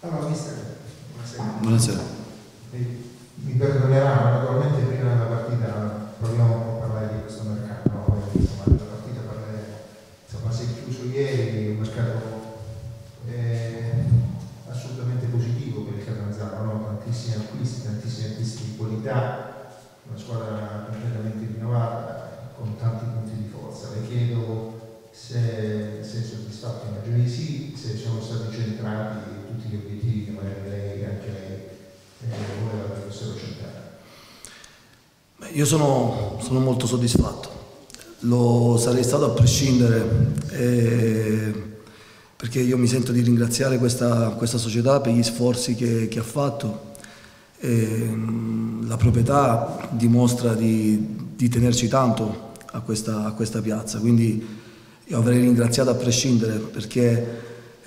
Allora, mister, buonasera. Buonasera. Mi perdonerà, naturalmente prima della partita proviamo un po' a parlare di questo mercato, no? Insomma, la partita si è chiuso ieri, un mercato assolutamente positivo per il Catanzaro, no? Tantissimi acquisti di qualità, una squadra completamente rinnovata, con tanti punti di forza. Le chiedo se è soddisfatto, immagino di sì, se sono stati centrati tutti gli obiettivi che magari lei, anche lei, voleva che fossero centrati. Io sono molto soddisfatto, lo sarei stato a prescindere, perché io mi sento di ringraziare questa società per gli sforzi che ha fatto. La proprietà dimostra di tenerci tanto a questa piazza, quindi io avrei ringraziato a prescindere, perché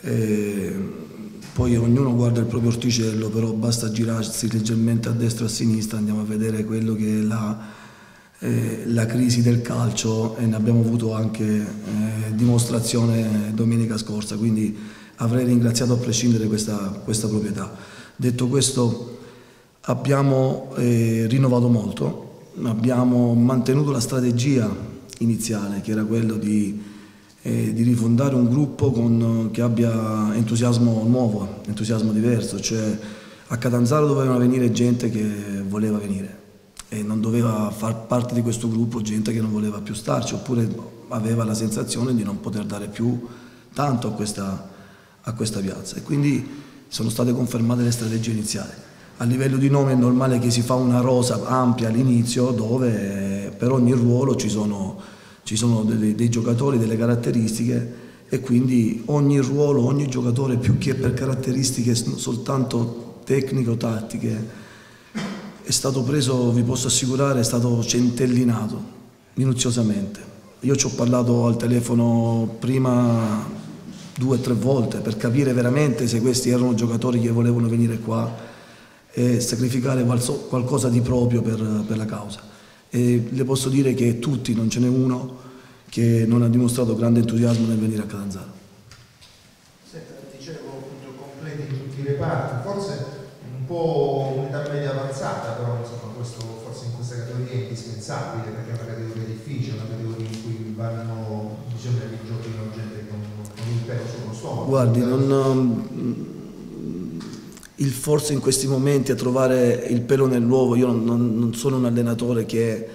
poi ognuno guarda il proprio orticello, però basta girarsi leggermente a destra e a sinistra, andiamo a vedere quello che è la crisi del calcio, e ne abbiamo avuto anche dimostrazione domenica scorsa, quindi avrei ringraziato a prescindere questa proprietà. Detto questo, abbiamo rinnovato molto, abbiamo mantenuto la strategia iniziale, che era quello di rifondare un gruppo che abbia entusiasmo nuovo, entusiasmo diverso, cioè a Catanzaro doveva venire gente che voleva venire e non doveva far parte di questo gruppo gente che non voleva più starci, oppure aveva la sensazione di non poter dare più tanto a questa piazza, e quindi sono state confermate le strategie iniziali. A livello di nome è normale che si fa una rosa ampia all'inizio, dove per ogni ruolo ci sono dei giocatori, delle caratteristiche, e quindi ogni ruolo, ogni giocatore, più che per caratteristiche soltanto tecnico-tattiche, è stato preso, vi posso assicurare, è stato centellinato minuziosamente. Io ci ho parlato al telefono prima 2 o 3 volte per capire veramente se questi erano giocatori che volevano venire qua e sacrificare qualcosa di proprio per la causa. E le posso dire che tutti, non ce n'è uno che non ha dimostrato grande entusiasmo nel venire a Catanzaro. Senta, dicevo appunto completi in tutti i reparti, forse un po' unità media avanzata, però insomma questo forse in questa categoria è indispensabile, perché è una categoria difficile, una categoria in cui bisogna che giochino gente con il pelo sullo stomaco. Guardi, il forse in questi momenti a trovare il pelo nell'uovo, io non sono un allenatore che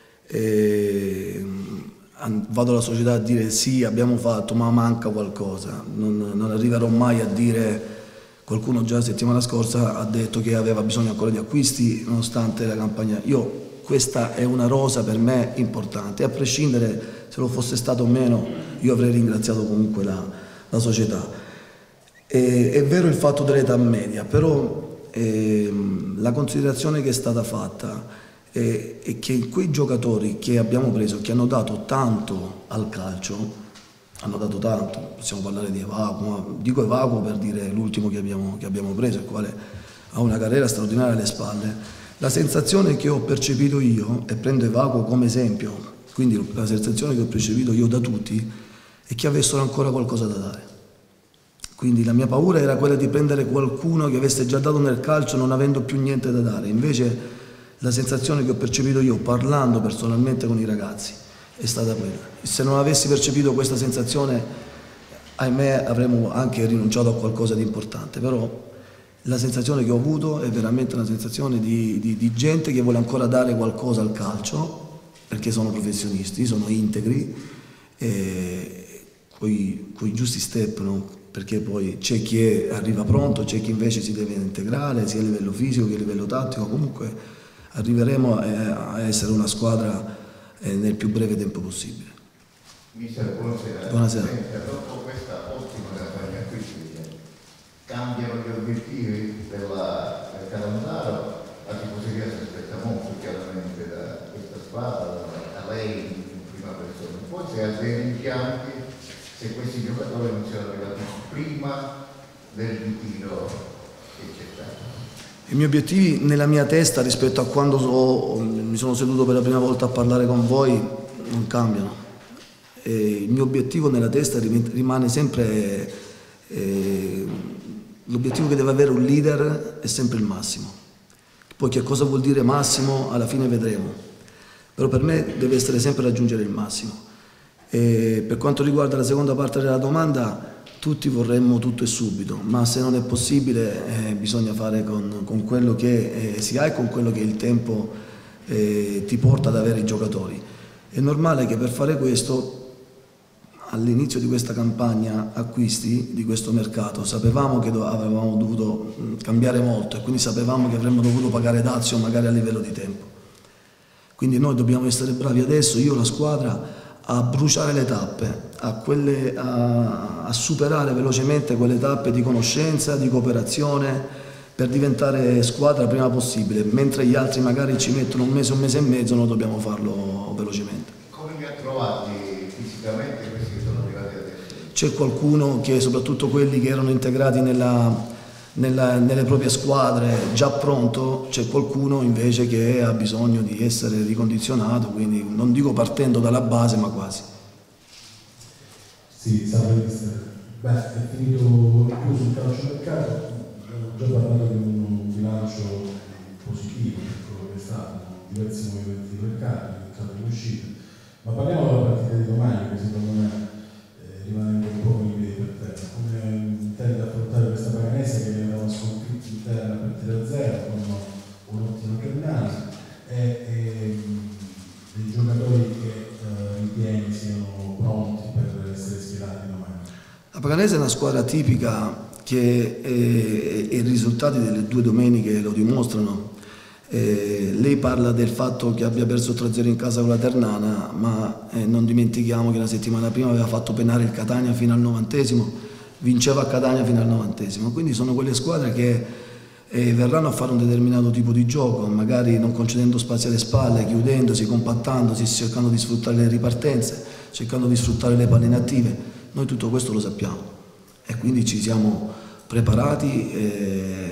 vado alla società a dire sì, abbiamo fatto, ma manca qualcosa. Non arriverò mai a dire, qualcuno già la settimana scorsa ha detto che aveva bisogno ancora di acquisti nonostante la campagna. Questa è una rosa per me importante, a prescindere se lo fosse stato o meno, io avrei ringraziato comunque la società. È vero il fatto dell'età media, però la considerazione che è stata fatta è che quei giocatori che abbiamo preso, che hanno dato tanto al calcio, hanno dato tanto, possiamo parlare di Evacuo, ma dico Evacuo per dire l'ultimo che abbiamo preso, il quale ha una carriera straordinaria alle spalle. La sensazione che ho percepito io, e prendo Evacuo come esempio, quindi la sensazione che ho percepito io da tutti, è che avessero ancora qualcosa da dare. Quindi la mia paura era quella di prendere qualcuno che avesse già dato nel calcio non avendo più niente da dare. Invece la sensazione che ho percepito io parlando personalmente con i ragazzi è stata quella. Se non avessi percepito questa sensazione, ahimè, avremmo anche rinunciato a qualcosa di importante. Però la sensazione che ho avuto è veramente una sensazione di gente che vuole ancora dare qualcosa al calcio, perché sono professionisti, sono integri, con i giusti step, no? Perché poi c'è chi arriva pronto, c'è chi invece si deve integrare sia a livello fisico che a livello tattico. Comunque arriveremo a essere una squadra nel più breve tempo possibile. Mister, buonasera. Buonasera. Dopo questa ottima campagna acquisti, cambiano gli obiettivi del Catanzaro? La tifoseria si aspetta molto chiaramente da questa squadra, da lei in prima persona. Poi se ha dei rimpianti, se questi giocatori non siano arrivati prima del ritiro che c'è stato. I miei obiettivi nella mia testa rispetto a quando mi sono seduto per la prima volta a parlare con voi non cambiano. Il mio obiettivo nella testa rimane sempre L'obiettivo che deve avere un leader è sempre il massimo. Poi che cosa vuol dire massimo alla fine vedremo, però per me deve essere sempre raggiungere il massimo. E per quanto riguarda la seconda parte della domanda, tutti vorremmo tutto e subito, ma se non è possibile bisogna fare con quello che si ha e con quello che il tempo ti porta ad avere i giocatori. È normale che per fare questo, all'inizio di questa campagna acquisti, di questo mercato, sapevamo che avevamo dovuto cambiare molto e quindi sapevamo che avremmo dovuto pagare dazio magari a livello di tempo. Quindi noi dobbiamo essere bravi adesso, io e la squadra, a bruciare le tappe, a superare velocemente quelle tappe di conoscenza, di cooperazione, per diventare squadra prima possibile, mentre gli altri magari ci mettono un mese e mezzo, noi dobbiamo farlo velocemente. Come li ha trovati fisicamente questi che sono arrivati adesso? C'è qualcuno che, soprattutto quelli che erano integrati nelle proprie squadre già pronto, c'è qualcuno invece che ha bisogno di essere ricondizionato, quindi non dico partendo dalla base ma quasi. Sì, salve mister. Beh, è finito chiuso il calciomercato, abbiamo già parlato di un bilancio positivo per quello che è stato, diversi movimenti di mercato, entrate e uscite, ma parliamo della partita di domani che secondo me rimanendo un po' con i piedi per terra. Come intende affrontare questa Paganese che viene da una sconfitta interna per 3-0 con un'ottima giornata e dei giocatori che ritieni siano pronti per essere schierati domani? La Paganese è una squadra tipica che i risultati delle 2 domeniche lo dimostrano. Lei parla del fatto che abbia perso 3-0 in casa con la Ternana, ma non dimentichiamo che la settimana prima aveva fatto penare il Catania fino al 90°, vinceva a Catania fino al 90°, quindi sono quelle squadre che verranno a fare un determinato tipo di gioco, magari non concedendo spazi alle spalle, chiudendosi, compattandosi, cercando di sfruttare le ripartenze, cercando di sfruttare le palle inattive. Noi tutto questo lo sappiamo e quindi ci siamo preparati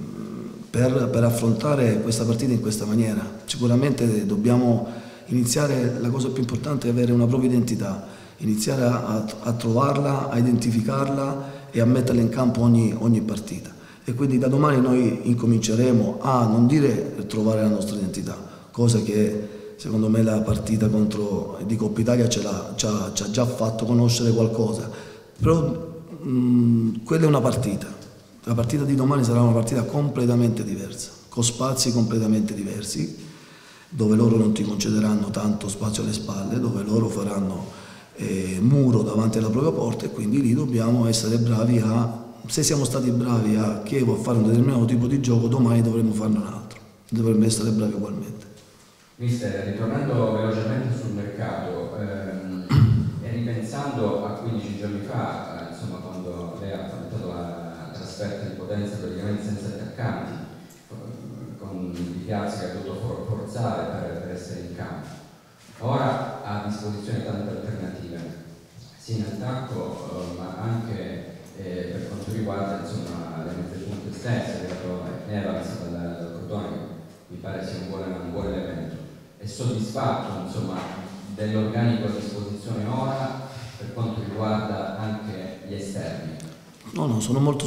per affrontare questa partita in questa maniera. Sicuramente dobbiamo iniziare, la cosa più importante è avere una propria identità, iniziare a trovarla, a identificarla e a metterla in campo ogni partita. E quindi da domani noi incominceremo a non dire trovare la nostra identità, cosa che secondo me la partita di Coppa Italia ci ha già fatto conoscere qualcosa, però quella è una partita. La partita di domani sarà una partita completamente diversa, con spazi completamente diversi, dove loro non ti concederanno tanto spazio alle spalle, dove loro faranno muro davanti alla propria porta e quindi lì dobbiamo essere bravi se siamo stati bravi a Chievo a fare un determinato tipo di gioco, domani dovremo farne un altro, dovremmo essere bravi ugualmente. Mister, ritornando velocemente sul mercato e ripensando a 15 giorni fa, insomma, quando lei ha affrontato la trasferta di Potenza praticamente senza attaccanti, con Di Piazza che ha dovuto forzare per essere in campo. Ora ha a disposizione tante alternative, sia in attacco ma anche per quanto riguarda insomma, le mezze punte stesse, Evans dal Crotone, mi pare sia un buon elemento. È soddisfatto insomma, dell'organico a disposizione ora per quanto riguarda anche gli esterni? No, sono molto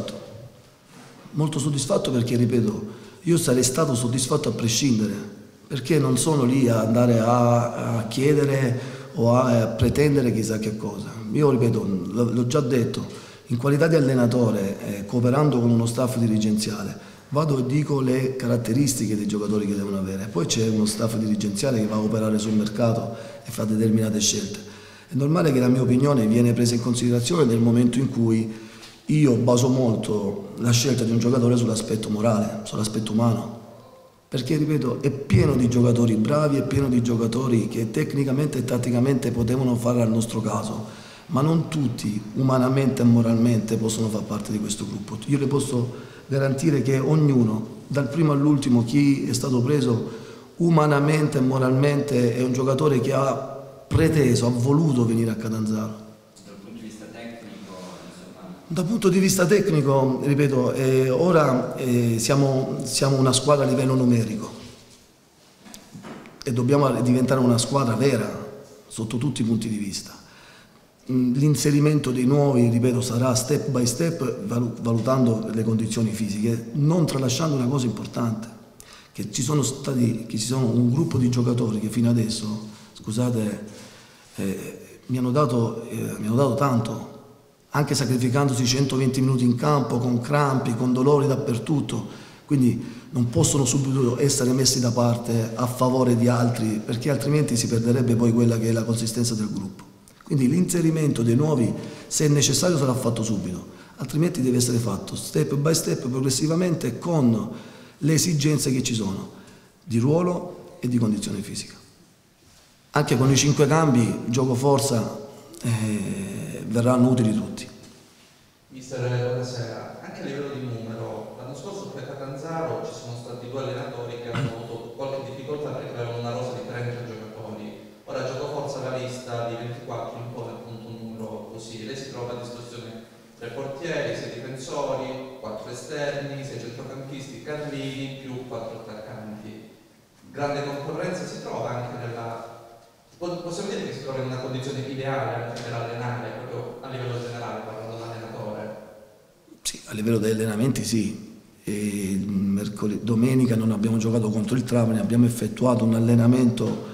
soddisfatto perché, ripeto, io sarei stato soddisfatto a prescindere, perché non sono lì a andare a chiedere o a pretendere chissà che cosa. Io, ripeto, l'ho già detto, in qualità di allenatore, cooperando con uno staff dirigenziale, vado e dico le caratteristiche dei giocatori che devono avere, poi c'è uno staff dirigenziale che va a operare sul mercato e fa determinate scelte. È normale che la mia opinione viene presa in considerazione nel momento in cui io baso molto la scelta di un giocatore sull'aspetto morale, sull'aspetto umano, perché, ripeto, è pieno di giocatori bravi, è pieno di giocatori che tecnicamente e tatticamente potevano fare al nostro caso, ma non tutti umanamente e moralmente possono far parte di questo gruppo. Io le posso garantire che ognuno, dal primo all'ultimo, chi è stato preso umanamente e moralmente è un giocatore che ha preteso, ha voluto venire a Catanzaro. Dal punto di vista tecnico, insomma... Dal punto di vista tecnico, ripeto, ora siamo una squadra a livello numerico e dobbiamo diventare una squadra vera sotto tutti i punti di vista. l'inserimento dei nuovi, ripeto, sarà step by step, valutando le condizioni fisiche, non tralasciando una cosa importante, che ci sono un gruppo di giocatori che fino adesso, scusate, mi hanno dato tanto, anche sacrificandosi 120 minuti in campo, con crampi, con dolori dappertutto, quindi non possono subito essere messi da parte a favore di altri, perché altrimenti si perderebbe poi quella che è la consistenza del gruppo. Quindi l'inserimento dei nuovi, se è necessario, sarà fatto subito, altrimenti deve essere fatto step by step, progressivamente, con le esigenze che ci sono di ruolo e di condizione fisica. Anche con i 5 cambi, gioco forza, verranno utili tutti. Mister, buonasera. Anche a livello di numero, l'anno scorso per Catanzaro ci sono stati 2 allenatori che hanno avuto qualche difficoltà perché avevano una rosa di 30 giocatori. Ora gioco forza la lista di 24 impone appunto un numero così. Lei si trova a disposizione 3 portieri, 6 difensori, 4 esterni, 6 centrocampisti, Carlini più 4 attaccanti. Grande concorrenza si trova anche nella... Possiamo dire che si trova in una condizione ideale anche per allenare, proprio a livello generale, parlando da allenatore? Sì, a livello degli allenamenti sì. Domenica non abbiamo giocato contro il Trapani, abbiamo effettuato un allenamento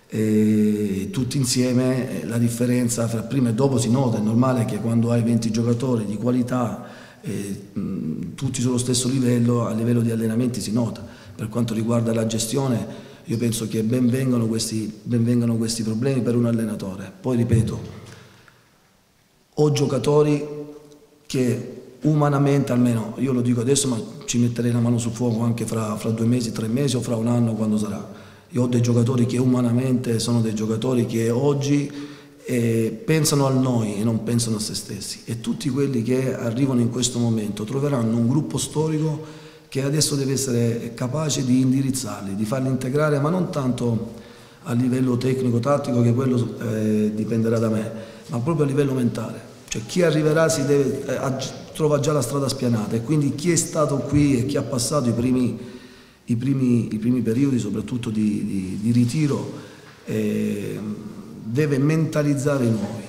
tutti insieme. La differenza fra prima e dopo si nota, è normale che quando hai 20 giocatori di qualità, tutti sullo stesso livello, a livello di allenamenti si nota. Per quanto riguarda la gestione, io penso che ben vengano questi problemi per un allenatore. Poi ripeto, ho giocatori che umanamente, almeno io lo dico adesso, ma ci metterei la mano sul fuoco anche fra 2 mesi, 3 mesi o fra un anno, quando sarà. Io ho dei giocatori che umanamente sono dei giocatori che oggi pensano a noi e non pensano a se stessi, e tutti quelli che arrivano in questo momento troveranno un gruppo storico che adesso deve essere capace di indirizzarli, di farli integrare, ma non tanto a livello tecnico-tattico, che quello dipenderà da me, ma proprio a livello mentale. Cioè chi arriverà trova già la strada spianata, e quindi chi è stato qui e chi ha passato i primi periodi, soprattutto di ritiro, deve mentalizzare i nuovi.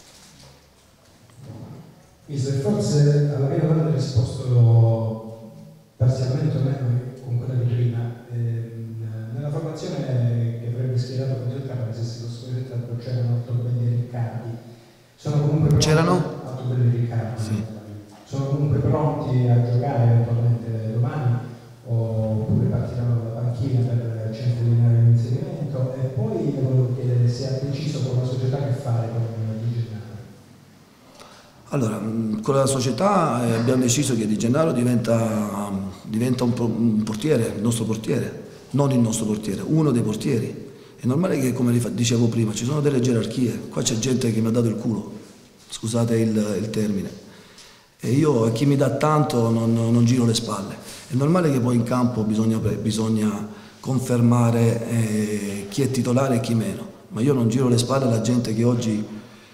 Mister, forse alla mia domanda ha risposto parzialmente o meno con quella di prima. Nella formazione che avrebbe schierato contro il Trapani, se si fosse detto, c'erano Altobelli e Riccardi. Sono comunque pronti, Altobelli e Riccardi. Sì. Sono comunque pronti a giocare eventualmente domani, oppure partiranno dalla panchina per centralizzare l'inserimento? E poi le volevo chiedere se ha deciso con la società che fare con Di Gennaro. Allora, con la società abbiamo deciso che Di Gennaro diventa un portiere, il nostro portiere, non il nostro portiere, uno dei portieri. È normale che, come dicevo prima, ci sono delle gerarchie. Qua c'è gente che mi ha dato il culo, scusate il termine, e io a chi mi dà tanto non giro le spalle. È normale che poi in campo bisogna confermare chi è titolare e chi meno, ma io non giro le spalle alla gente che oggi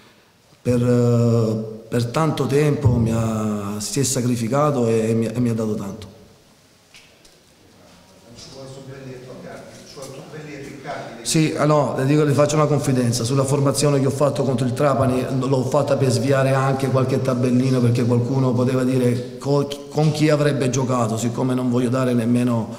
per tanto tempo si è sacrificato e mi ha dato tanto. Sì, no, le faccio una confidenza. Sulla formazione che ho fatto contro il Trapani l'ho fatta per sviare anche qualche tabellino, perché qualcuno poteva dire con chi avrebbe giocato, siccome non voglio dare nemmeno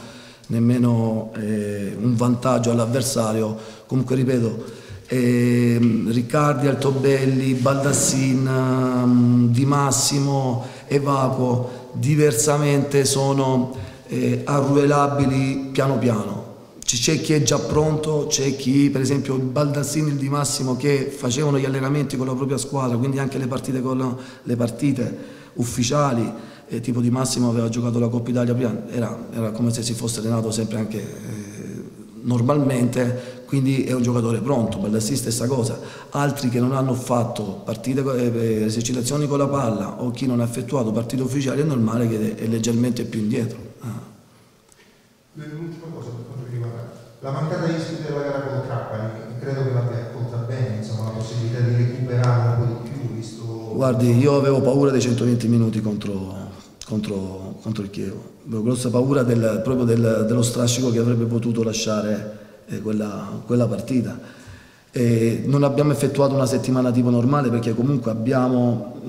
un vantaggio all'avversario. Comunque ripeto, Riccardi, Altobelli, Baldassin, Di Massimo, Evaco diversamente sono arruolabili piano piano. C'è chi è già pronto, c'è chi, per esempio il Baldassin e il Di Massimo, che facevano gli allenamenti con la propria squadra, quindi anche le partite ufficiali, tipo Di Massimo aveva giocato la Coppa Italia prima, era come se si fosse allenato sempre anche normalmente, quindi è un giocatore pronto. Baldassin stessa cosa. Altri che non hanno fatto esercitazioni con la palla, o chi non ha effettuato partite ufficiali, è normale che è leggermente più indietro. L'ultima cosa per quanto riguarda la mancata ispide della gara con Trapani, credo che l'abbia accolta bene, insomma, la possibilità di recuperare un po' di più, visto... Guardi, io avevo paura dei 120 minuti contro il Chievo, avevo grossa paura proprio dello strascico che avrebbe potuto lasciare quella partita. Non abbiamo effettuato una settimana tipo normale perché comunque abbiamo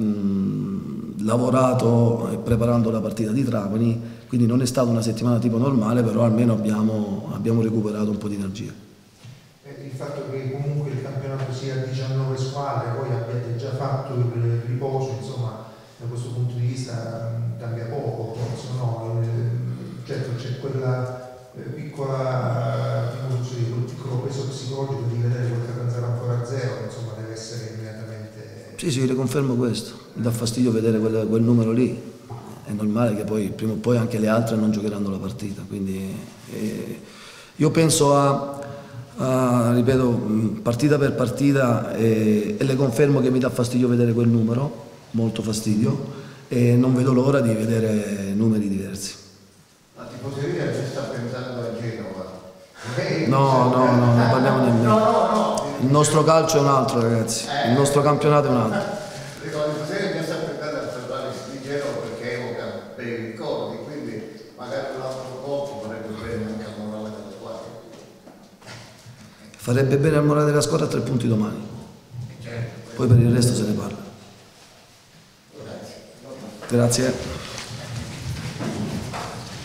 lavorato preparando la partita di Trapani, quindi non è stata una settimana tipo normale, però almeno abbiamo recuperato un po' di energia. Il fatto che comunque il campionato sia a 19 squadre, poi abbiate già fatto il riposo, insomma, da questo punto di vista cambia poco, forse no? Certo c'è quella piccola, quel piccolo peso psicologico di vedere quel Catanzaro ancora a zero, insomma deve essere immediatamente... Sì, riconfermo questo, mi dà fastidio vedere quel numero lì, è normale che poi prima o poi anche le altre non giocheranno la partita, quindi io penso ripeto, partita per partita e le confermo che mi dà fastidio vedere quel numero, molto fastidio, e non vedo l'ora di vedere numeri diversi. La tifoseria ci sta pensando a Genova. No, non parliamo nemmeno. No. Il nostro calcio è un altro, ragazzi, il nostro campionato è un altro. La tifoseria già sta pensando a salvare di Genova perché evoca bei ricordi, quindi magari un altro colpo farebbe bene anche al morale della squadra. Farebbe bene al morale della squadra a 3 punti domani, poi per il resto se ne parla. Grazie.